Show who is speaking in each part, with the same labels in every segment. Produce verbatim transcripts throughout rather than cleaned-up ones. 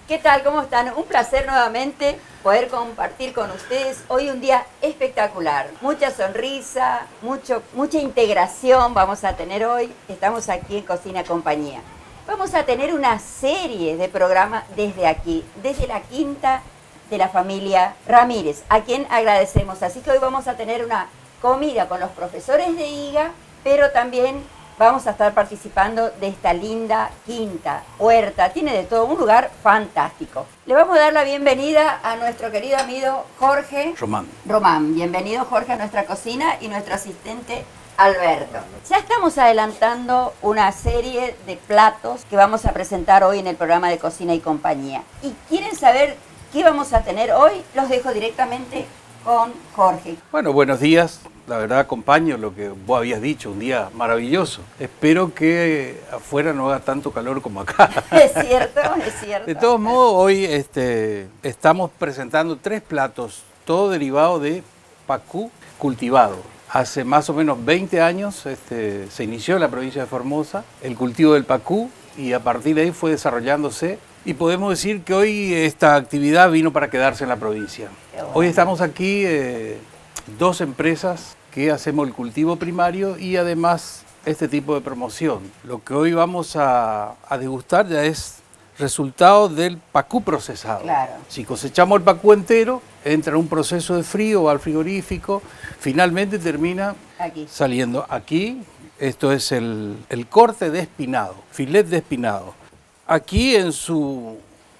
Speaker 1: ¿Qué tal? ¿Cómo están? Un placer nuevamente poder compartir con ustedes hoy un día espectacular. Mucha sonrisa, mucho, mucha integración vamos a tener hoy. Estamos aquí en Cocina Compañía. Vamos a tener una serie de programas desde aquí, desde la quinta de la familia Ramírez, a quien agradecemos. Así que hoy vamos a tener una comida con los profesores de I G A, pero también vamos a estar participando de esta linda quinta, huerta, tiene de todo, un lugar fantástico. Le vamos a dar la bienvenida a nuestro querido amigo Jorge
Speaker 2: Román.
Speaker 1: Román. Bienvenido, Jorge, a nuestra cocina, y nuestro asistente Alberto. Ya estamos adelantando una serie de platos que vamos a presentar hoy en el programa de Cocina y Compañía. ¿Y quieren saber qué vamos a tener hoy? Los dejo directamente con Jorge.
Speaker 2: Bueno, buenos días. La verdad, acompaño lo que vos habías dicho, un día maravilloso. Espero que afuera no haga tanto calor como acá.
Speaker 1: Es cierto, es cierto.
Speaker 2: De todos modos, hoy este, estamos presentando tres platos, todo derivado de pacú cultivado. Hace más o menos veinte años este, se inició en la provincia de Formosa el cultivo del pacú y a partir de ahí fue desarrollándose. Y podemos decir que hoy esta actividad vino para quedarse en la provincia. Bueno. Hoy estamos aquí eh, dos empresas que hacemos el cultivo primario y además este tipo de promoción. Lo que hoy vamos a, a degustar ya es resultado del pacú procesado.
Speaker 1: Claro.
Speaker 2: Si cosechamos el pacú entero, entra en un proceso de frío o al frigorífico, finalmente termina
Speaker 1: aquí. saliendo
Speaker 2: aquí. Esto es el, el corte de espinado, filet de espinado. Aquí en, su,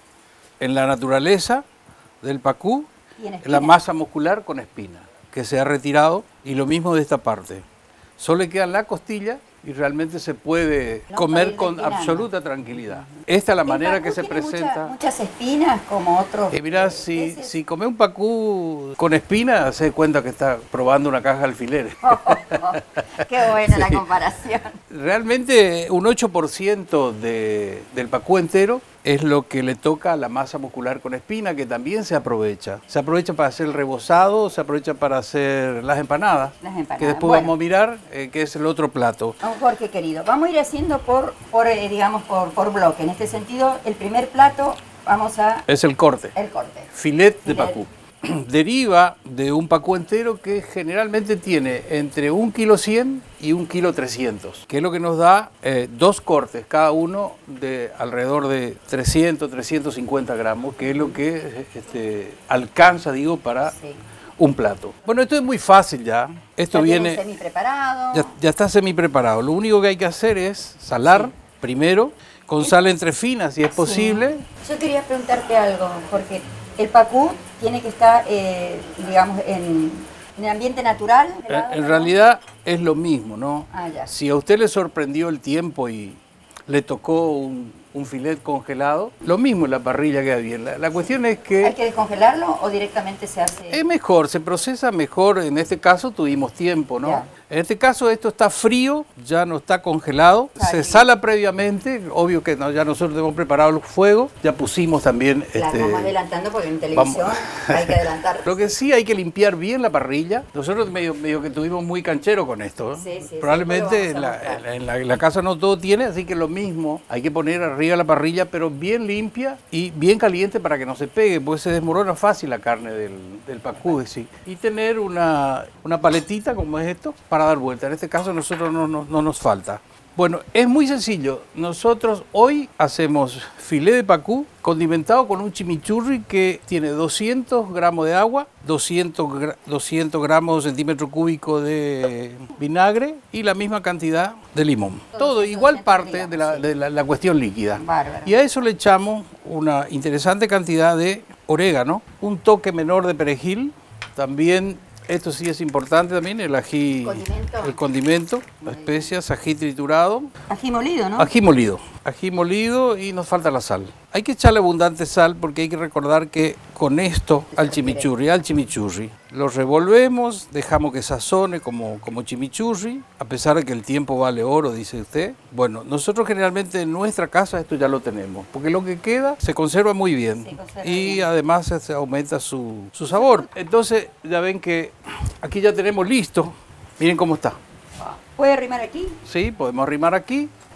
Speaker 2: en la naturaleza del pacú, la masa muscular con espina, que se ha retirado, y lo mismo de esta parte. Solo le queda la costilla y realmente se puede no, comer con absoluta tranquilidad. Esta es la manera que se presenta.
Speaker 1: Mucha, muchas espinas como otros.
Speaker 2: Eh, mirá, si, si come un pacú con espina, se da cuenta que está probando una caja de alfileres.
Speaker 1: Oh, oh, oh. Qué buena sí. La comparación.
Speaker 2: Realmente un ocho por ciento de, del pacú entero es lo que le toca a la masa muscular con espina, que también se aprovecha. Se aprovecha para hacer el rebozado, se aprovecha para hacer las empanadas,
Speaker 1: las empanadas.
Speaker 2: que después
Speaker 1: bueno.
Speaker 2: vamos a mirar, eh, que es el otro plato.
Speaker 1: Jorge querido, vamos a ir haciendo por, por eh, digamos, por, por bloque. En este sentido, el primer plato vamos a...
Speaker 2: Es el corte.
Speaker 1: El corte.
Speaker 2: Filet,
Speaker 1: Filet.
Speaker 2: de pacú. Deriva de un pacú entero que generalmente tiene entre un kilo cien y un kilo trescientos, que es lo que nos da eh, dos cortes, cada uno de alrededor de trescientos, trescientos cincuenta gramos, que es lo que este, alcanza, digo, para sí. un plato. Bueno, esto es muy fácil ya. Esto
Speaker 1: ya
Speaker 2: viene
Speaker 1: semi preparado.
Speaker 2: Ya, ya está semi preparado. Lo único que hay que hacer es salar sí. primero, con sal entre finas si es posible.
Speaker 1: Sí. Yo quería preguntarte algo, porque el pacú tiene que estar, eh, digamos, en, en el ambiente natural.
Speaker 2: En, en realidad es lo mismo, ¿no?
Speaker 1: Ah, ya.
Speaker 2: Si a usted le sorprendió el tiempo y le tocó un, un filet congelado, lo mismo en la parrilla queda bien. La, la cuestión es que...
Speaker 1: ¿Hay que descongelarlo o directamente se hace...?
Speaker 2: Es mejor, se procesa mejor. En este caso tuvimos tiempo, ¿no? Ya. En este caso esto está frío, ya no está congelado,
Speaker 1: Está
Speaker 2: se
Speaker 1: bien.
Speaker 2: sala previamente, obvio que no, ya nosotros hemos preparado el fuego, ya pusimos también...
Speaker 1: La
Speaker 2: este,
Speaker 1: vamos adelantando porque en televisión vamos. Hay que adelantar.
Speaker 2: Lo que sí hay que limpiar bien la parrilla. Nosotros medio, medio que tuvimos muy canchero con esto, ¿eh?
Speaker 1: Sí, sí,
Speaker 2: probablemente
Speaker 1: sí,
Speaker 2: en, la, en, la, en, la, en la casa no todo tiene, así que lo mismo, hay que poner arriba la parrilla, pero bien limpia y bien caliente para que no se pegue, porque se desmorona fácil la carne del, del pacú, sí. Y tener una, una paletita como es esto para dar vuelta. En este caso a nosotros no, no, no nos falta. Bueno, es muy sencillo. Nosotros hoy hacemos filé de pacú condimentado con un chimichurri que tiene doscientos gramos de agua, doscientos, doscientos gramos centímetro cúbico de vinagre y la misma cantidad de limón. Todo igual parte de la, de la, la cuestión líquida.
Speaker 1: Bárbaro.
Speaker 2: Y a eso le echamos una interesante cantidad de orégano, un toque menor de perejil, también... Esto sí es importante también, el ají,
Speaker 1: condimento.
Speaker 2: el condimento, las especias, ají triturado.
Speaker 1: Ají molido, ¿no?
Speaker 2: Ají molido, ají molido y nos falta la sal. Hay que echarle abundante sal porque hay que recordar que con esto al chimichurri, al chimichurri, lo revolvemos, dejamos que sazone como, como chimichurri, a pesar de que el tiempo vale oro, dice usted. Bueno, nosotros generalmente en nuestra casa esto ya lo tenemos, porque lo que queda se conserva muy bien
Speaker 1: conserva
Speaker 2: y
Speaker 1: bien.
Speaker 2: además se aumenta su, su sabor. Entonces ya ven que aquí ya tenemos listo, miren cómo está.
Speaker 1: ¿Puede arrimar aquí?
Speaker 2: Sí, podemos arrimar aquí.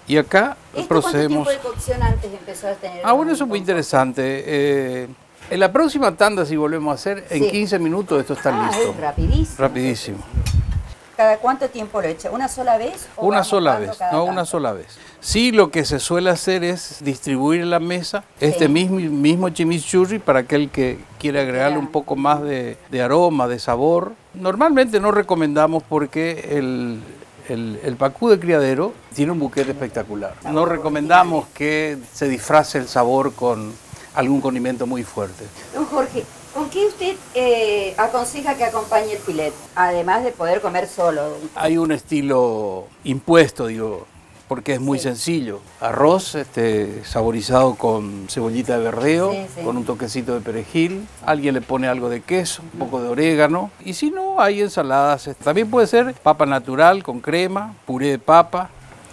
Speaker 2: Y acá
Speaker 1: ¿Esto
Speaker 2: procedemos...
Speaker 1: cuánto tiempo de cocción antes empezó a tener?
Speaker 2: Ah, bueno, eso es muy interesante. Eh, en la próxima tanda, si volvemos a hacer, en
Speaker 1: Sí.
Speaker 2: quince minutos esto está
Speaker 1: Ah,
Speaker 2: listo.
Speaker 1: es rapidísimo.
Speaker 2: Rapidísimo.
Speaker 1: ¿Cada cuánto tiempo lo echa? ¿Una sola vez? o
Speaker 2: Una
Speaker 1: vamos
Speaker 2: sola
Speaker 1: dando
Speaker 2: vez,
Speaker 1: cada
Speaker 2: no
Speaker 1: tanto?
Speaker 2: una sola vez. Sí, lo que se suele hacer es distribuir en la mesa este mismo, mismo chimichurri para aquel que quiere agregarle un poco más de, de aroma, de sabor. Normalmente no recomendamos porque el, el, el pacú de criadero tiene un buquete espectacular. No recomendamos que se disfrace el sabor con algún condimento muy fuerte.
Speaker 1: Don Jorge, ¿con qué usted eh, aconseja que acompañe el filet? Además de poder comer solo.
Speaker 2: Hay un estilo impuesto, digo, porque es muy
Speaker 1: Sí.
Speaker 2: sencillo. Arroz este, saborizado con cebollita de verdeo,
Speaker 1: Sí, sí.
Speaker 2: con un toquecito de perejil. Alguien le pone algo de queso, un poco de orégano. Y si no, hay ensaladas. este, También puede ser papa natural con crema, puré de papa.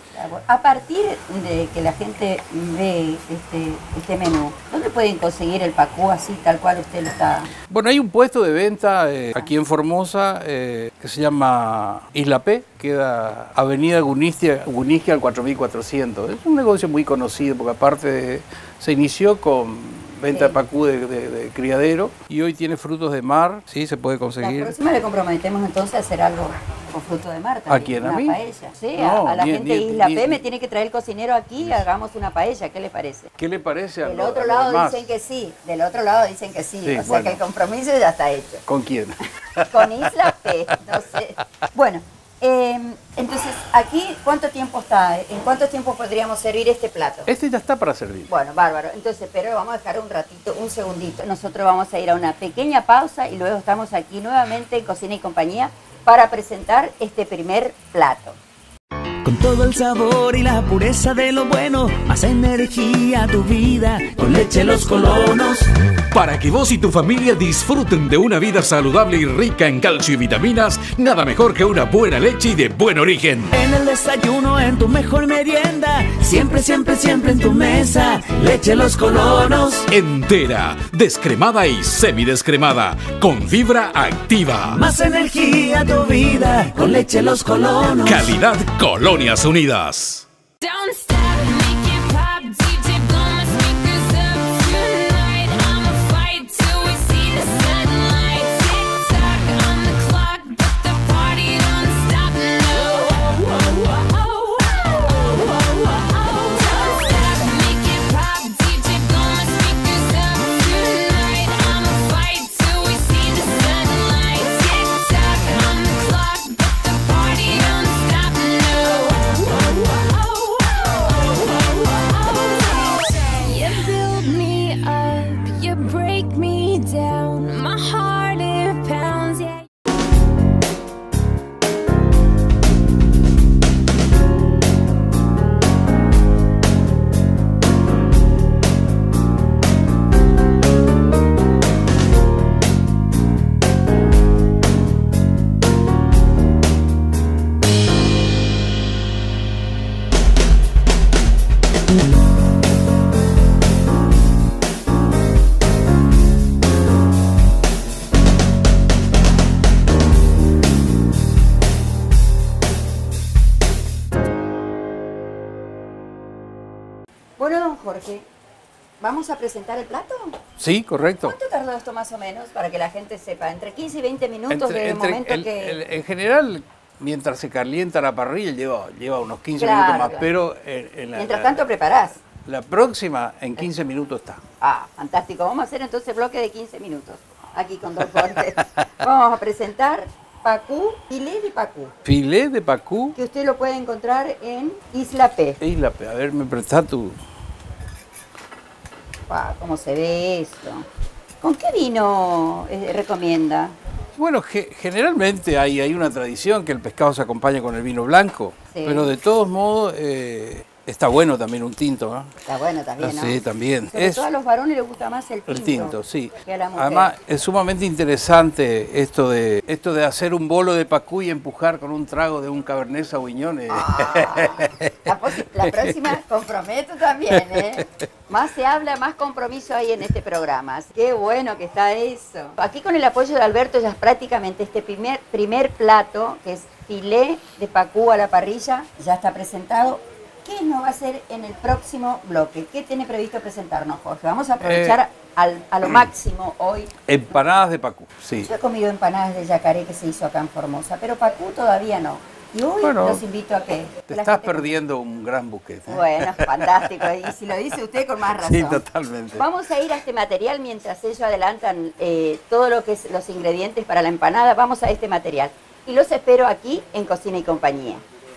Speaker 1: A partir de que la gente ve este, este menú, ¿dónde pueden conseguir el pacú así, tal cual usted lo está...?
Speaker 2: Bueno, hay un puesto de venta eh, aquí en Formosa eh, que se llama Isla P, queda Avenida Gunistia, Gunistia al cuatro mil cuatrocientos. Es un negocio muy conocido porque aparte de- se inició con venta
Speaker 1: Sí.
Speaker 2: de pacú de, de- de criadero y hoy tiene frutos de mar, sí, se puede
Speaker 1: La
Speaker 2: conseguir.
Speaker 1: próxima le comprometemos entonces a hacer algo con fruto de mar también.
Speaker 2: ¿A quién? ¿A
Speaker 1: una
Speaker 2: mí?
Speaker 1: paella. Sí,
Speaker 2: No,
Speaker 1: a, a la
Speaker 2: ni-
Speaker 1: gente de
Speaker 2: ni-
Speaker 1: Isla
Speaker 2: ni-
Speaker 1: P me tiene que traer el cocinero aquí y hagamos una paella. ¿Qué le parece?
Speaker 2: ¿Qué le parece a
Speaker 1: Del
Speaker 2: lo-
Speaker 1: otro
Speaker 2: a los
Speaker 1: lado
Speaker 2: demás?
Speaker 1: dicen que sí, del otro lado dicen que sí.
Speaker 2: Sí,
Speaker 1: o sea
Speaker 2: bueno.
Speaker 1: que el compromiso ya está hecho.
Speaker 2: ¿Con quién?
Speaker 1: Con Isla P, no sé. Bueno, eh, entonces, aquí, ¿cuánto tiempo está? ¿En cuánto tiempo podríamos servir este plato?
Speaker 2: Este ya está para servir.
Speaker 1: Bueno, bárbaro. Entonces, pero vamos a dejar un ratito, un segundito. Nosotros vamos a ir a una pequeña pausa y luego estamos aquí nuevamente en Cocina y Compañía para presentar este primer plato.
Speaker 3: Con todo el sabor y la pureza de lo bueno, más energía a tu vida, con leche Los Colonos.
Speaker 4: Para que vos y tu familia disfruten de una vida saludable y rica en calcio y vitaminas, nada mejor que una buena leche y de buen origen.
Speaker 3: En el desayuno, en tu mejor merienda, siempre, siempre, siempre en tu mesa, leche Los Colonos.
Speaker 4: Entera, descremada y semidescremada, con fibra activa.
Speaker 3: Más energía a tu vida, con leche Los Colonos.
Speaker 4: Calidad Colonias Unidas.
Speaker 5: Don't stop, make it pop, D J blow my speakers up tonight. I'ma fight till we see the sunlight. Tick tock on the clock, but the party don't stop. No. Don't stop, make it pop, D J blow my speakers up tonight. I'ma fight till we see the sunlight. Tick tock on the clock, but the party don't stop. No. You build me up, you break me down. My heart it pounds, yeah.
Speaker 1: Bueno, don Jorge, ¿vamos a presentar el plato?
Speaker 2: Sí, correcto.
Speaker 1: ¿Cuánto tardó esto más o menos para que la gente sepa? Entre quince y veinte minutos
Speaker 2: Entre-
Speaker 1: desde el
Speaker 2: entre-
Speaker 1: momento
Speaker 2: el-
Speaker 1: que...
Speaker 2: el- en general, mientras se calienta la parrilla, lleva, lleva unos quince
Speaker 1: Claro,
Speaker 2: minutos más,
Speaker 1: claro.
Speaker 2: pero en, en la,
Speaker 1: Mientras
Speaker 2: la-
Speaker 1: tanto preparás.
Speaker 2: la próxima en quince minutos está.
Speaker 1: Ah, fantástico. Vamos a hacer entonces bloque de quince minutos aquí con don Jorge. Vamos a presentar pacú, filet de pacú,
Speaker 2: Filet de pacú,
Speaker 1: que usted lo puede encontrar en Isla P.
Speaker 2: Isla P. A ver, me prestás tu...
Speaker 1: Ah, ¿cómo se ve esto? ¿Con qué vino eh, recomienda?
Speaker 2: Bueno, ge- generalmente hay, hay una tradición que el pescado se acompaña con el vino blanco,
Speaker 1: Sí.
Speaker 2: pero de todos modos eh, está bueno también un tinto, ¿no?
Speaker 1: Está bueno también, ¿no?
Speaker 2: Sí, también.
Speaker 1: Sobre
Speaker 2: Es-
Speaker 1: todo a los varones les gusta más el tinto.
Speaker 2: El tinto, sí.
Speaker 1: Que a la mujer.
Speaker 2: Además, es sumamente interesante esto de esto de hacer un bolo de pacú y empujar con un trago de un Cabernet Sauvignon. eh.
Speaker 1: Ah, la, posi- la próxima comprometo también, ¿eh? Más se habla, más compromiso hay en este programa. Qué bueno que está eso. Aquí con el apoyo de Alberto ya es prácticamente este primer, primer plato, que es filé de pacú a la parrilla, ya está presentado. ¿qué nos va a hacer en el próximo bloque? ¿Qué tiene previsto presentarnos, Jorge? Vamos a aprovechar
Speaker 2: Eh,
Speaker 1: al, a lo máximo hoy.
Speaker 2: Empanadas de pacú, sí.
Speaker 1: Yo he comido empanadas de yacaré que se hizo acá en Formosa, pero pacú todavía no. Y hoy
Speaker 2: Bueno,
Speaker 1: los invito a que...
Speaker 2: Te
Speaker 1: la
Speaker 2: estás
Speaker 1: gente-
Speaker 2: perdiendo un gran buquete. ¿eh?
Speaker 1: Bueno, fantástico. Y si lo dice usted, con más razón.
Speaker 2: Sí, totalmente.
Speaker 1: Vamos a ir a este material mientras ellos adelantan eh, todo lo que es los ingredientes para la empanada. Vamos a este material. Y los espero aquí en Cocina y Compañía.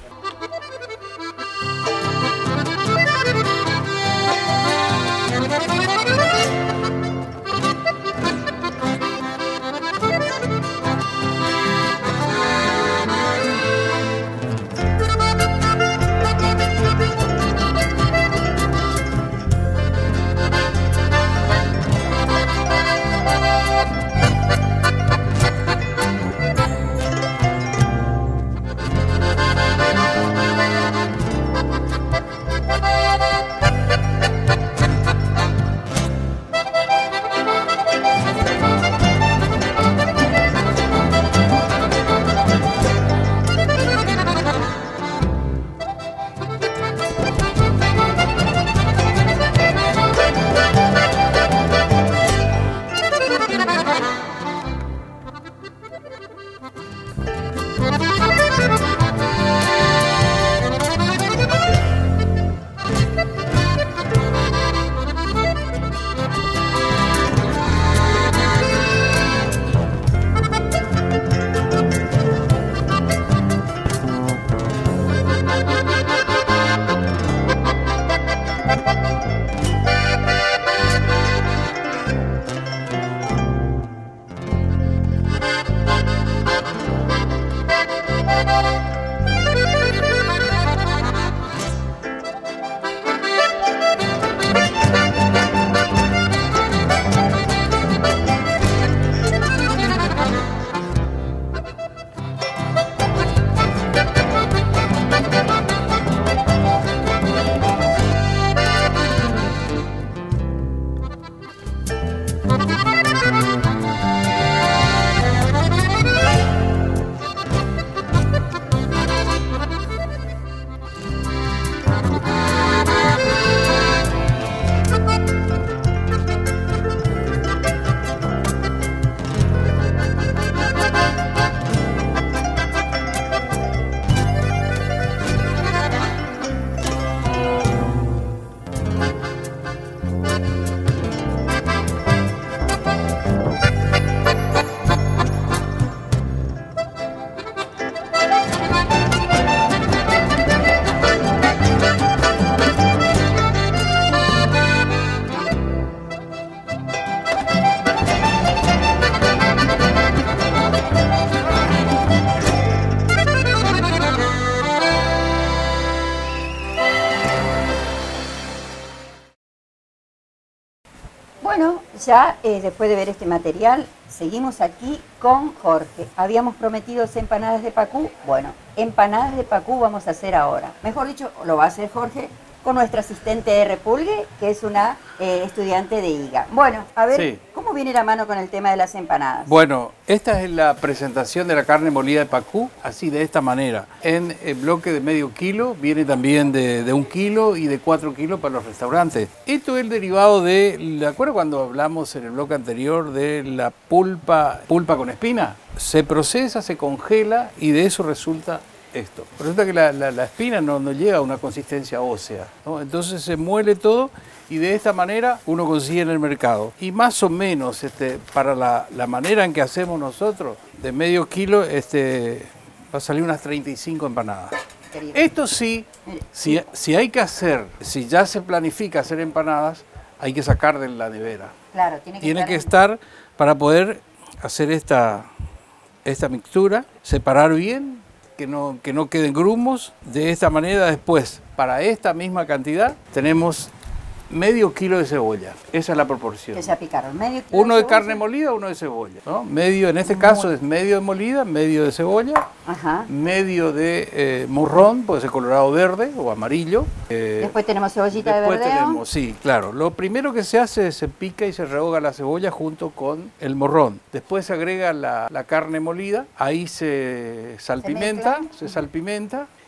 Speaker 1: Bueno, ya eh, después de ver este material, seguimos aquí con Jorge. Habíamos prometido empanadas de pacú. Bueno, empanadas de pacú vamos a hacer ahora. Mejor dicho, lo va a hacer Jorge con nuestra asistente de Repulgue, que es una eh, estudiante de I G A. Bueno, a ver,
Speaker 2: Sí.
Speaker 1: ¿cómo viene la mano con el tema de las empanadas?
Speaker 2: Bueno, esta es la presentación de la carne molida de pacú, así de esta manera. En el bloque de medio kilo, viene también de, de un kilo y de cuatro kilos para los restaurantes. Esto es el derivado de, ¿de acuerdo cuando hablamos en el bloque anterior de la pulpa, pulpa con espina? Se procesa, se congela y de eso resulta esto. Resulta que la, la, la espina no, no llega a una consistencia ósea, ¿no? Entonces se muele todo y de esta manera uno consigue en el mercado. Y más o menos este, para la, la manera en que hacemos nosotros, de medio kilo este, va a salir unas treinta y cinco empanadas.
Speaker 1: Querido.
Speaker 2: Esto sí,
Speaker 1: Mire,
Speaker 2: si, si hay que hacer, si ya se planifica hacer empanadas, hay que sacar de la nevera.
Speaker 1: Claro, tiene que
Speaker 2: Tiene
Speaker 1: estar
Speaker 2: que
Speaker 1: en-
Speaker 2: estar para poder hacer esta, esta mixtura, separar bien, que no, que no queden grumos. De esta manera después, para esta misma cantidad, tenemos medio kilo de cebolla. Esa es la proporción.
Speaker 1: que ya picaron. Medio kilo
Speaker 2: Uno de
Speaker 1: cebolla.
Speaker 2: carne molida, uno de cebolla, ¿no? Medio, en este caso es medio de molida, medio de cebolla,
Speaker 1: Ajá.
Speaker 2: medio de eh, morrón, puede ser colorado verde o amarillo. eh,
Speaker 1: Después tenemos cebollita
Speaker 2: Después
Speaker 1: de verdeo.
Speaker 2: tenemos, sí, claro. Lo primero que se hace es se pica y se rehoga la cebolla junto con el morrón. Después se agrega la, la carne molida, ahí se salpimenta,
Speaker 1: mezcla.
Speaker 2: se salpimenta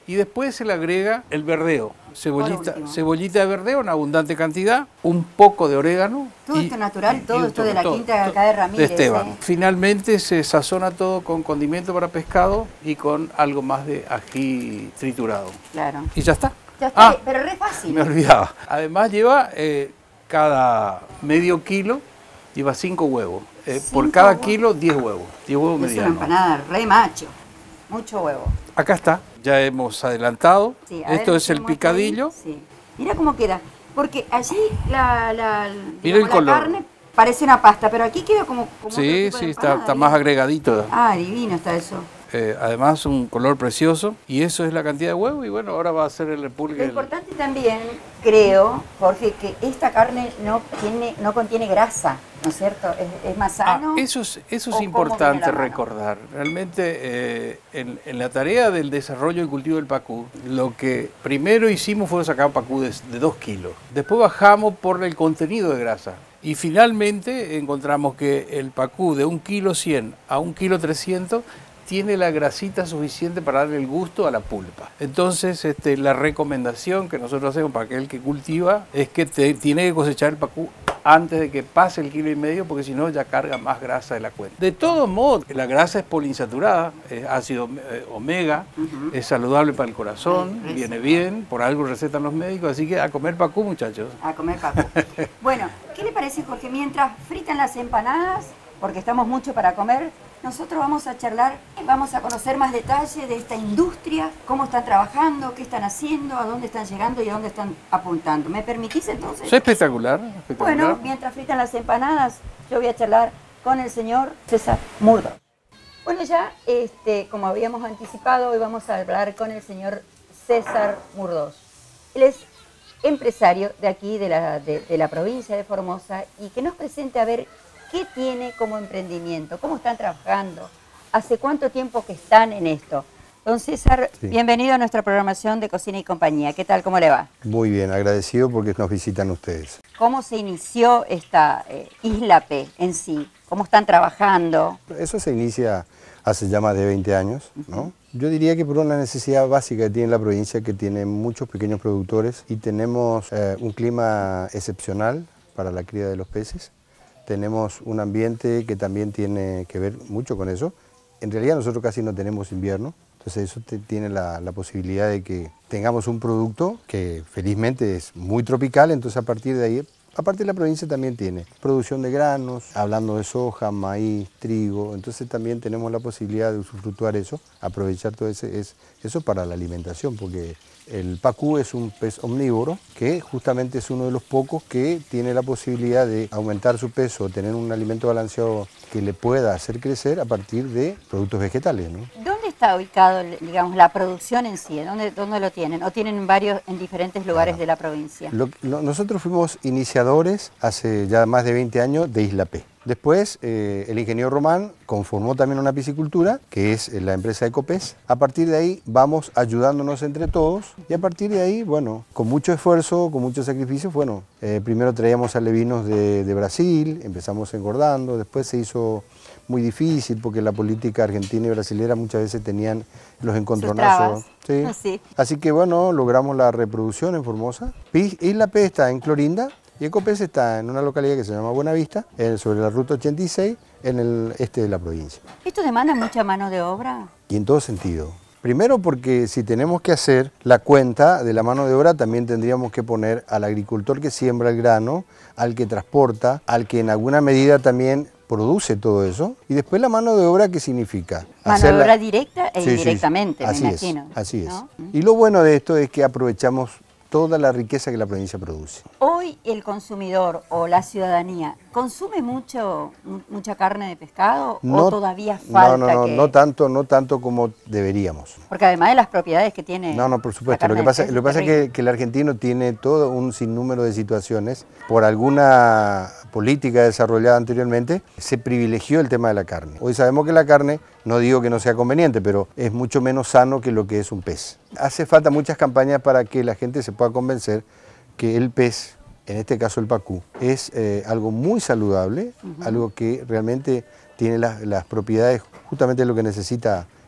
Speaker 2: y después se le agrega el verdeo. Cebollita,
Speaker 1: último.
Speaker 2: cebollita de verdeo en abundante cantidad, un poco de orégano.
Speaker 1: Todo
Speaker 2: y-
Speaker 1: esto natural, todo
Speaker 2: y un
Speaker 1: esto de
Speaker 2: toque,
Speaker 1: la
Speaker 2: todo,
Speaker 1: quinta de
Speaker 2: todo,
Speaker 1: acá de Ramírez,
Speaker 2: Esteban.
Speaker 1: ¿eh?
Speaker 2: Finalmente se sazona todo con condimento para pescado y con algo más de ají triturado.
Speaker 1: Claro.
Speaker 2: Y ya está.
Speaker 1: Ya está,
Speaker 2: Ah,
Speaker 1: pero re fácil.
Speaker 2: me olvidaba. Además lleva eh, cada medio kilo, lleva cinco huevos. Eh, por
Speaker 1: Cinco
Speaker 2: cada
Speaker 1: huevos.
Speaker 2: kilo, diez huevos. diez huevos
Speaker 1: Es una
Speaker 2: medianos.
Speaker 1: empanada re macho. Mucho huevo.
Speaker 2: Acá está, ya hemos adelantado.
Speaker 1: Sí, a ver,
Speaker 2: Esto es el
Speaker 1: ¿me muestra ahí?
Speaker 2: picadillo.
Speaker 1: Sí. Mira cómo queda. Porque allí la, la,
Speaker 2: Mira
Speaker 1: digamos,
Speaker 2: el
Speaker 1: la
Speaker 2: color.
Speaker 1: carne parece una pasta, pero aquí queda como, como otro
Speaker 2: Sí,
Speaker 1: tipo de
Speaker 2: sí, está,
Speaker 1: empanada,
Speaker 2: está
Speaker 1: ¿eh?
Speaker 2: más agregadito.
Speaker 1: Ah, divino está eso.
Speaker 2: Eh, además, un color precioso. Y eso es la cantidad de huevos. Y bueno, ahora va a ser el repulgue.
Speaker 1: Lo importante también, creo, Jorge, que esta carne no tiene, no contiene grasa, ¿no es cierto? Es, es más
Speaker 2: Ah,
Speaker 1: sano.
Speaker 2: eso es, eso
Speaker 1: ¿O
Speaker 2: es
Speaker 1: cómo
Speaker 2: importante
Speaker 1: viene la mano?
Speaker 2: recordar. Realmente eh, en, en la tarea del desarrollo y cultivo del pacú, lo que primero hicimos fue sacar pacú de, de dos kilos. Después bajamos por el contenido de grasa. Y finalmente encontramos que el pacú de un kilo cien a un kilo trescientos tiene la grasita suficiente para darle el gusto a la pulpa. Entonces, este, la recomendación que nosotros hacemos para aquel que cultiva es que te, tiene que cosechar el pacú antes de que pase el kilo y medio, porque si no ya carga más grasa de la cuenta. De todos modos, la grasa es poliinsaturada, es ácido eh, omega, es saludable para el corazón,
Speaker 1: Sí,
Speaker 2: viene bien, por algo recetan los médicos, así que a comer pacú, muchachos.
Speaker 1: A comer pacú. Bueno, ¿qué le parece, Jorge? Mientras fritan las empanadas, porque estamos mucho para comer, nosotros vamos a charlar, vamos a conocer más detalles de esta industria, cómo están trabajando, qué están haciendo, a dónde están llegando y a dónde están apuntando. ¿Me permitís entonces?
Speaker 2: Es espectacular, espectacular.
Speaker 1: Bueno, mientras fritan las empanadas, yo voy a charlar con el señor César Murdo. Bueno, ya, este, como habíamos anticipado, hoy vamos a hablar con el señor César Murdós. Él es empresario de aquí, de la, de, de la provincia de Formosa, y que nos presente a ver qué tiene como emprendimiento, cómo están trabajando, hace cuánto tiempo que están en esto. Don César,
Speaker 6: Sí.
Speaker 1: bienvenido a nuestra programación de Cocina y Compañía. ¿Qué tal? ¿Cómo le va?
Speaker 6: Muy bien, agradecido porque nos visitan ustedes.
Speaker 1: ¿Cómo se inició esta eh, Isla P en sí? ¿Cómo están trabajando?
Speaker 6: Eso se inicia hace ya más de veinte años, ¿no? Yo diría que por una necesidad básica que tiene la provincia, que tiene muchos pequeños productores y tenemos eh, un clima excepcional para la cría de los peces. Tenemos un ambiente que también tiene que ver mucho con eso. En realidad nosotros casi no tenemos invierno, entonces eso te- tiene la, la posibilidad de que tengamos un producto que felizmente es muy tropical, entonces a partir de ahí, aparte la provincia también tiene producción de granos, hablando de soja, maíz, trigo, entonces también tenemos la posibilidad de usufructuar eso, aprovechar todo ese, es- eso para la alimentación, porque el pacú es un pez omnívoro que justamente es uno de los pocos que tiene la posibilidad de aumentar su peso, tener un alimento balanceado que le pueda hacer crecer a partir de productos vegetales, ¿no?
Speaker 1: ¿Dónde está ubicado, digamos, la producción en sí? ¿Dónde, dónde lo tienen? ¿O tienen varios en diferentes lugares de la provincia?
Speaker 6: Lo- lo- nosotros fuimos iniciadores hace ya más de veinte años de Isla P. Después, eh, el ingeniero Román conformó también una piscicultura, que es eh, la empresa Ecopez. A partir de ahí vamos ayudándonos entre todos y a partir de ahí, bueno, con mucho esfuerzo, con mucho sacrificio, bueno, eh, primero traíamos alevinos de, de Brasil, empezamos engordando, después se hizo muy difícil porque la política argentina y brasilera muchas veces tenían los encontronazos. Sí.
Speaker 1: Sí.
Speaker 6: Así que bueno, logramos la reproducción en Formosa. Pi- Isla P está en Clorinda y Ecopez está en una localidad que se llama Buenavista, eh, sobre la ruta ochenta y seis, en el este de la provincia.
Speaker 1: ¿Esto demanda mucha mano de obra?
Speaker 6: Y en todo sentido. Primero porque si tenemos que hacer la cuenta de la mano de obra, también tendríamos que poner al agricultor que siembra el grano, al que transporta, al que en alguna medida también produce todo eso. Y después la mano de obra, ¿qué significa?
Speaker 1: Mano
Speaker 6: Hacerla-
Speaker 1: de obra directa e
Speaker 6: Sí, sí,
Speaker 1: indirectamente,
Speaker 6: así
Speaker 1: me
Speaker 6: es,
Speaker 1: imagino.
Speaker 6: así es.
Speaker 1: ¿no?
Speaker 6: Y lo bueno de esto es que aprovechamos toda la riqueza que la provincia produce.
Speaker 1: Hoy el consumidor o la ciudadanía, ¿consume mucho, mu- mucha carne de pescado o todavía falta
Speaker 6: no, no, no,
Speaker 1: que...?
Speaker 6: no tanto, no tanto como deberíamos.
Speaker 1: Porque además de las propiedades que tiene...
Speaker 6: No, no, por
Speaker 1: la
Speaker 6: supuesto. Lo
Speaker 1: carne
Speaker 6: que
Speaker 1: de
Speaker 6: pasa,
Speaker 1: pez
Speaker 6: lo que pasa es
Speaker 1: terrible.
Speaker 6: que, que el argentino tiene todo un sinnúmero de situaciones. Por alguna política desarrollada anteriormente, se privilegió el tema de la carne. Hoy sabemos que la carne, no digo que no sea conveniente, pero es mucho menos sano que lo que es un pez. Hace falta muchas campañas para que la gente se pueda convencer que el pez, en este caso el pacú, es eh, algo muy saludable, algo que realmente tiene las, las propiedades justamente de lo que necesita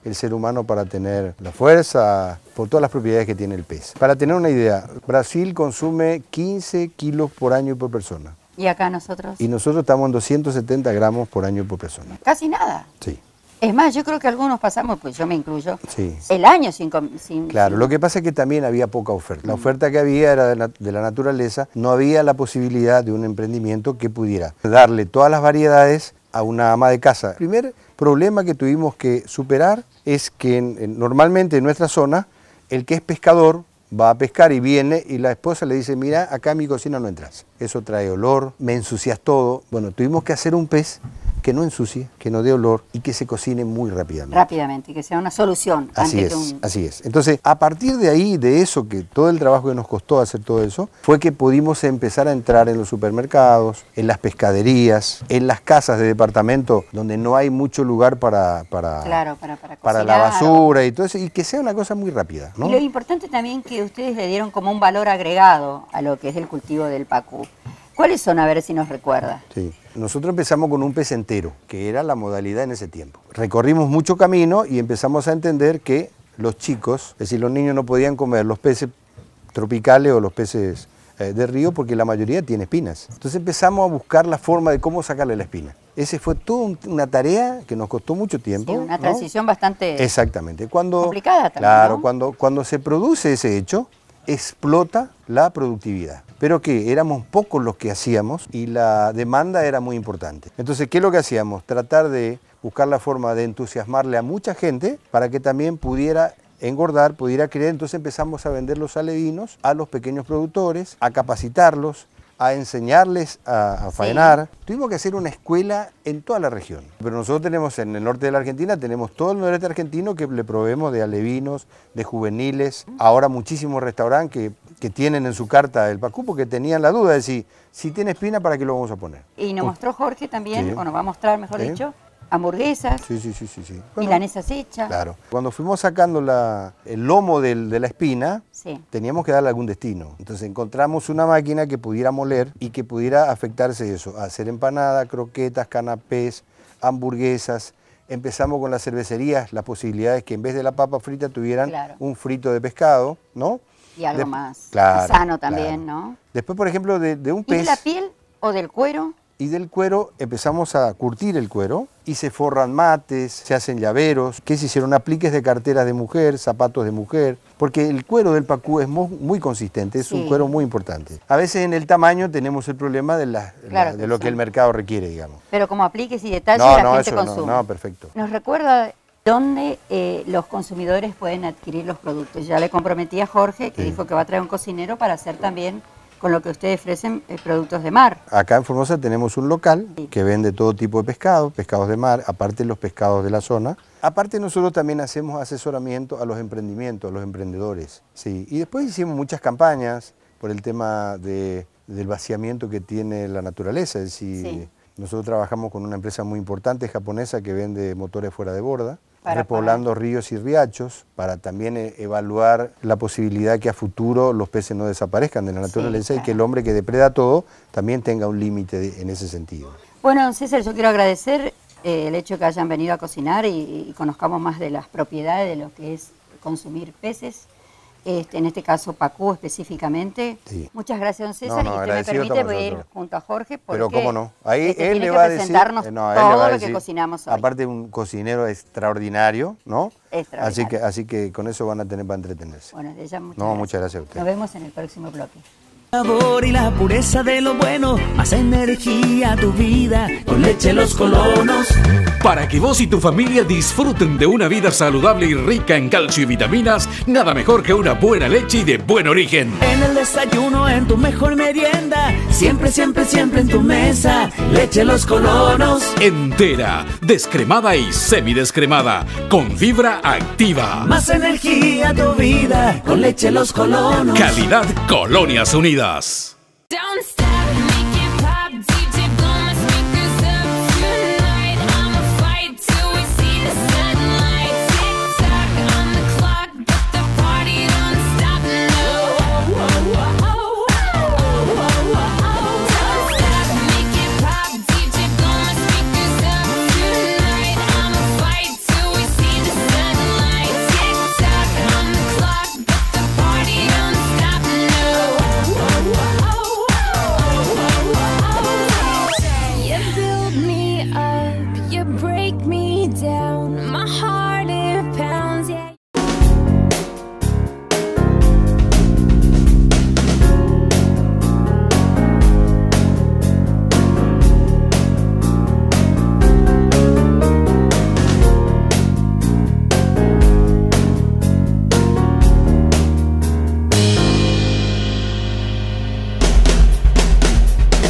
Speaker 6: el ser humano para tener la fuerza, por todas las propiedades que tiene el pez. Para tener una idea, Brasil consume quince kilos por año y por persona.
Speaker 1: ¿Y acá nosotros?
Speaker 6: Y nosotros estamos en doscientos setenta gramos por año y por persona.
Speaker 1: Casi nada.
Speaker 6: Sí.
Speaker 1: Es más, yo creo que algunos pasamos, pues yo me incluyo,
Speaker 6: Sí.
Speaker 1: el año sin... com- sin
Speaker 6: Claro,
Speaker 1: sin-
Speaker 6: lo que pasa es que también había poca oferta. La oferta que había era de, la- de la naturaleza, no había la posibilidad de un emprendimiento que pudiera darle todas las variedades a una ama de casa. El primer problema que tuvimos que superar es que en- en- normalmente en nuestra zona el que es pescador va a pescar y viene y la esposa le dice, mira, acá en mi cocina no entras. Eso trae olor, me ensucias todo. Bueno, tuvimos que hacer un pez que no ensucie, que no dé olor y que se cocine muy rápidamente.
Speaker 1: Rápidamente, que sea una solución.
Speaker 6: Así
Speaker 1: antes
Speaker 6: es,
Speaker 1: de un-
Speaker 6: así es. Entonces, a partir de ahí, de eso, que todo el trabajo que nos costó hacer todo eso, fue que pudimos empezar a entrar en los supermercados, en las pescaderías, en las casas de departamento, donde no hay mucho lugar para, para,
Speaker 1: Claro, para, para
Speaker 6: para la
Speaker 1: cocinar,
Speaker 6: basura y todo eso, y que sea una cosa muy rápida, ¿no?
Speaker 1: Y lo importante también que ustedes le dieron como un valor agregado a lo que es el cultivo del pacú. ¿Cuáles son? A ver si nos recuerda.
Speaker 6: Sí. Nosotros empezamos con un pez entero, que era la modalidad en ese tiempo. Recorrimos mucho camino y empezamos a entender que los chicos, es decir, los niños no podían comer los peces tropicales o los peces eh, de río porque la mayoría tiene espinas. Entonces empezamos a buscar la forma de cómo sacarle la espina. Esa fue toda un- una tarea que nos costó mucho tiempo.
Speaker 1: Sí, una
Speaker 6: ¿no?
Speaker 1: transición bastante...
Speaker 6: Exactamente. Cuando,
Speaker 1: complicada también,
Speaker 6: Claro,
Speaker 1: ¿no?
Speaker 6: cuando, cuando se produce ese hecho, explota la productividad. Pero que éramos pocos los que hacíamos y la demanda era muy importante. Entonces, ¿qué es lo que hacíamos? Tratar de buscar la forma de entusiasmarle a mucha gente para que también pudiera engordar, pudiera creer. Entonces empezamos a vender los alevinos a los pequeños productores, a capacitarlos, a enseñarles a, a faenar. Tuvimos que hacer una escuela en toda la región. Pero nosotros tenemos en el norte de la Argentina, tenemos todo el noreste argentino que le proveemos de alevinos, de juveniles. Ahora muchísimos restaurantes que, que tienen en su carta el pacú porque tenían la duda de si, si tiene espina, ¿para qué lo vamos a poner?
Speaker 1: Y nos mostró Jorge también,
Speaker 6: Sí.
Speaker 1: o nos va a mostrar, mejor
Speaker 6: Sí.
Speaker 1: dicho, hamburguesas,
Speaker 6: Sí, sí, sí, sí. sí. Bueno,
Speaker 1: milanesas hechas.
Speaker 6: claro. Cuando fuimos sacando la- el lomo del- de la espina,
Speaker 1: Sí.
Speaker 6: teníamos que darle algún destino. Entonces encontramos una máquina que pudiera moler y que pudiera afectarse eso, a hacer empanadas, croquetas, canapés, hamburguesas. Empezamos con las cervecerías, las posibilidades que en vez de la papa frita tuvieran
Speaker 1: Claro.
Speaker 6: un frito de pescado, ¿no?
Speaker 1: Y algo
Speaker 6: De-
Speaker 1: más
Speaker 6: claro,
Speaker 1: sano también,
Speaker 6: claro.
Speaker 1: ¿no?
Speaker 6: Después, por ejemplo, de, de un
Speaker 1: ¿Y de
Speaker 6: pez
Speaker 1: la piel o del cuero?
Speaker 6: y del cuero empezamos a curtir el cuero y se forran mates, se hacen llaveros, que se hicieron apliques de carteras de mujer, zapatos de mujer, porque el cuero del pacú es mu- muy consistente, es
Speaker 1: Sí.
Speaker 6: un cuero muy importante. A veces en el tamaño tenemos el problema de, la-
Speaker 1: Claro
Speaker 6: la-
Speaker 1: que
Speaker 6: de lo
Speaker 1: sí.
Speaker 6: que el mercado requiere, digamos.
Speaker 1: Pero como apliques y detalles
Speaker 6: No,
Speaker 1: la
Speaker 6: no,
Speaker 1: gente
Speaker 6: eso no,
Speaker 1: consume.
Speaker 6: no, perfecto.
Speaker 1: Nos recuerda dónde eh, los consumidores pueden adquirir los productos. Ya le comprometí a Jorge que
Speaker 6: Sí.
Speaker 1: dijo que va a traer un cocinero para hacer también con lo que ustedes ofrecen eh, productos de mar.
Speaker 6: Acá en Formosa tenemos un local que vende todo tipo de pescado, pescados de mar, aparte los pescados de la zona. Aparte nosotros también hacemos asesoramiento a los emprendimientos, a los emprendedores. Sí. Y después hicimos muchas campañas por el tema de, del vaciamiento que tiene la naturaleza. Es decir,
Speaker 1: Sí.
Speaker 6: nosotros trabajamos con una empresa muy importante japonesa que vende motores fuera de borda,
Speaker 1: Para
Speaker 6: repoblando ríos y riachos, para también eh, evaluar la posibilidad que a futuro los peces no desaparezcan de la naturaleza y
Speaker 1: claro.
Speaker 6: que el hombre que depreda todo también tenga un límite de- en ese sentido.
Speaker 1: Bueno, don César, yo quiero agradecer eh, el hecho de que hayan venido a cocinar y, y conozcamos más de las propiedades de lo que es consumir peces. Este, en este caso pacú específicamente.
Speaker 6: Sí.
Speaker 1: Muchas gracias, don César.
Speaker 6: No, no,
Speaker 1: y usted me
Speaker 6: agradecido
Speaker 1: permite,
Speaker 6: estamos
Speaker 1: voy a ir
Speaker 6: nosotros.
Speaker 1: junto a Jorge porque
Speaker 6: Pero cómo no, ahí
Speaker 1: este,
Speaker 6: él
Speaker 1: tiene
Speaker 6: le
Speaker 1: que
Speaker 6: va a decir,
Speaker 1: presentarnos
Speaker 6: eh, no, él le
Speaker 1: todo
Speaker 6: va a
Speaker 1: lo que
Speaker 6: decir,
Speaker 1: cocinamos hoy.
Speaker 6: aparte un cocinero extraordinario, ¿no? Así
Speaker 1: Extraordinario.
Speaker 6: que, así que con eso van a tener para entretenerse.
Speaker 1: Bueno, de ella muchas
Speaker 6: No,
Speaker 1: gracias.
Speaker 6: muchas gracias a usted.
Speaker 1: Nos vemos en el próximo bloque.
Speaker 3: Sabor y la pureza de lo bueno, más energía a tu vida con leche Los Colonos.
Speaker 4: Para que vos y tu familia disfruten de una vida saludable y rica en calcio y vitaminas, nada mejor que una buena leche y de buen origen.
Speaker 3: En el desayuno, en tu mejor merienda, siempre, siempre, siempre en tu mesa, leche Los Colonos.
Speaker 4: Entera, descremada y semidescremada, con fibra activa.
Speaker 3: Más energía a tu vida con leche Los Colonos.
Speaker 4: Calidad Colonias Unidas.
Speaker 5: Don't stop, make it pop, D J blow my speakers up tonight. I'ma fight till we see the sunlight. Tick tock on the clock, but the party don't stop. No. Don't stop, make it pop, D J blow my speakers up tonight. I'ma fight till we see the sunlight.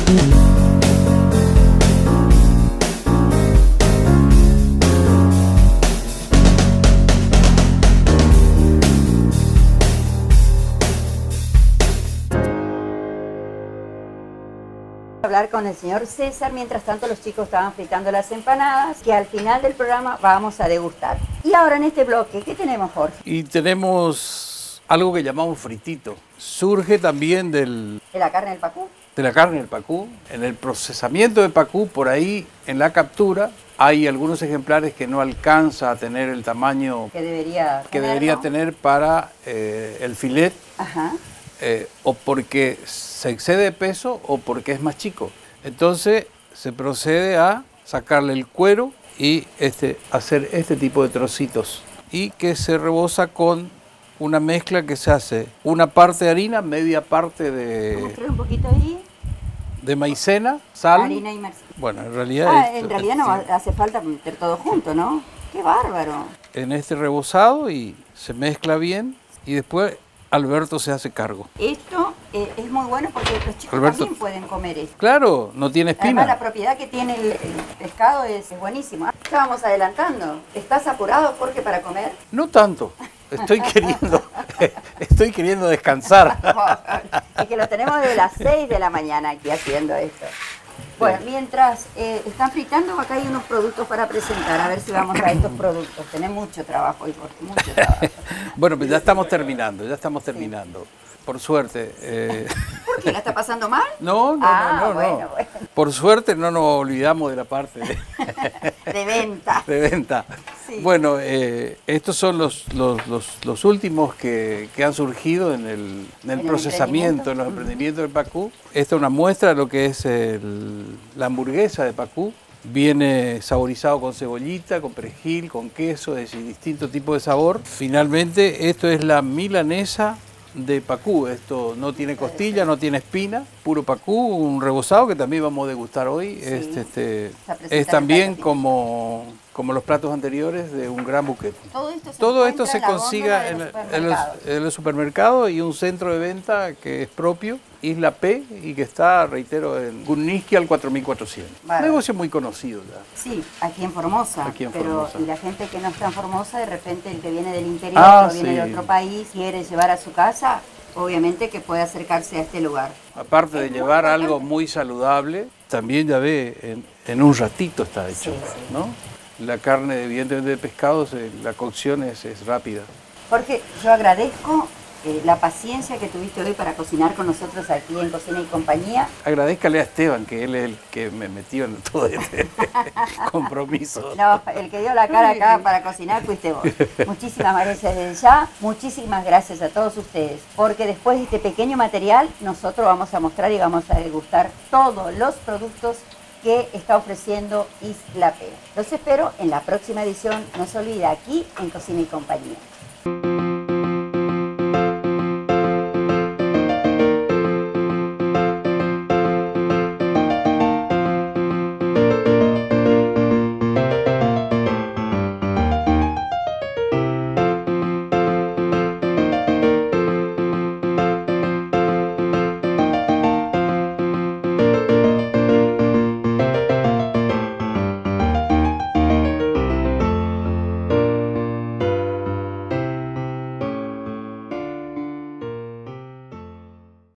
Speaker 1: Hablar con el señor César, mientras tanto los chicos estaban fritando las empanadas, que al final del programa vamos a degustar. Y ahora en este bloque, ¿qué tenemos, Jorge?
Speaker 2: Y tenemos algo que llamamos fritito. Surge también del,
Speaker 1: ¿De la carne del pacú?
Speaker 2: de la carne del pacú. En el procesamiento de pacú, por ahí en la captura, hay algunos ejemplares que no alcanza a tener el tamaño
Speaker 1: Que debería
Speaker 2: que
Speaker 1: tener,
Speaker 2: debería
Speaker 1: ¿no?
Speaker 2: tener para eh, el filet.
Speaker 1: Ajá.
Speaker 2: Eh, o porque se excede de peso o porque es más chico. Entonces se procede a sacarle el cuero y este, hacer este tipo de trocitos. Y que se reboza con una mezcla que se hace una parte de harina, media parte de,
Speaker 1: Mostrar un poquito ahí.
Speaker 2: de maicena, sal.
Speaker 1: Harina y maicena.
Speaker 2: Bueno, en realidad,
Speaker 1: Ah,
Speaker 2: esto-
Speaker 1: en realidad no hace falta meter todo junto, ¿no? ¡Qué bárbaro!
Speaker 2: en este rebozado y se mezcla bien y después Alberto se hace cargo.
Speaker 1: Esto eh, es muy bueno porque los chicos
Speaker 2: Alberto-
Speaker 1: también pueden comer esto.
Speaker 2: Claro, no tiene
Speaker 1: Además, la
Speaker 2: espina.
Speaker 1: propiedad que tiene el, el pescado es, es buenísima. Estábamos adelantando. ¿Estás apurado, Jorge, para comer?
Speaker 2: No tanto. Estoy queriendo, estoy queriendo descansar.
Speaker 1: Y que lo tenemos desde las seis de la mañana aquí haciendo esto. Bueno, mientras eh, están fritando, acá hay unos productos para presentar. A ver si vamos a estos productos. Tenés mucho trabajo hoy, Jorge, mucho trabajo.
Speaker 2: Bueno, pues ya estamos terminando, ya estamos terminando. Por suerte. eh,
Speaker 1: ¿Por qué? ¿La está pasando mal?
Speaker 2: No, no,
Speaker 1: Ah,
Speaker 2: no, no,
Speaker 1: bueno,
Speaker 2: no.
Speaker 1: bueno.
Speaker 2: Por suerte no nos olvidamos de la parte de,
Speaker 1: De venta.
Speaker 2: de venta.
Speaker 1: Sí.
Speaker 2: Bueno, eh, estos son los, los, los, los últimos que, que han surgido en el, en el
Speaker 1: ¿En el
Speaker 2: procesamiento, en los emprendimientos del pacú. Esta es una muestra de lo que es el- la hamburguesa de pacú. Viene saborizado con cebollita, con perejil, con queso, es decir, distintos tipos de sabor. Finalmente, esto es la milanesa de pacú. Esto no tiene costilla, no tiene espina, puro pacú, un rebozado que también vamos a degustar hoy.
Speaker 1: Sí.
Speaker 2: Este, este,
Speaker 1: Se presenta
Speaker 2: es también
Speaker 1: el plato.
Speaker 2: como, como los platos anteriores de un gran buquete.
Speaker 1: Todo esto se,
Speaker 2: Todo esto
Speaker 1: encuentra
Speaker 2: se
Speaker 1: en la
Speaker 2: consiga
Speaker 1: góndola
Speaker 2: en,
Speaker 1: de los
Speaker 2: en los,
Speaker 1: supermercados.
Speaker 2: en los supermercados y un centro de venta que es propio, Isla P, y que está, reitero, en Gurniski al cuatro mil cuatrocientos.
Speaker 1: Vale.
Speaker 2: Un negocio muy conocido ya.
Speaker 1: Sí, aquí en Formosa.
Speaker 2: Aquí en
Speaker 1: pero
Speaker 2: Formosa.
Speaker 1: y la gente que no está en Formosa, de repente el que viene del interior
Speaker 2: Ah,
Speaker 1: o viene de
Speaker 2: sí.
Speaker 1: otro país, quiere llevar a su casa, obviamente que puede acercarse a este lugar.
Speaker 2: Aparte de
Speaker 1: Es muy
Speaker 2: llevar
Speaker 1: importante.
Speaker 2: algo muy saludable, también ya ve, en, en un ratito está hecho,
Speaker 1: Sí, sí.
Speaker 2: ¿no? La carne, evidentemente, de pescado, se- la cocción es, es rápida.
Speaker 1: Jorge, yo agradezco eh, la paciencia que tuviste hoy para cocinar con nosotros aquí en Cocina y Compañía.
Speaker 2: Agradezcale a Esteban, que él es el que me metió en todo este compromiso.
Speaker 1: No, el que dio la cara acá para cocinar fuiste vos. Muchísimas gracias desde ya, muchísimas gracias a todos ustedes, porque después de este pequeño material nosotros vamos a mostrar y vamos a degustar todos los productos que está ofreciendo Isla P. Los espero en la próxima edición, no se olvide, aquí en Cocina y Compañía.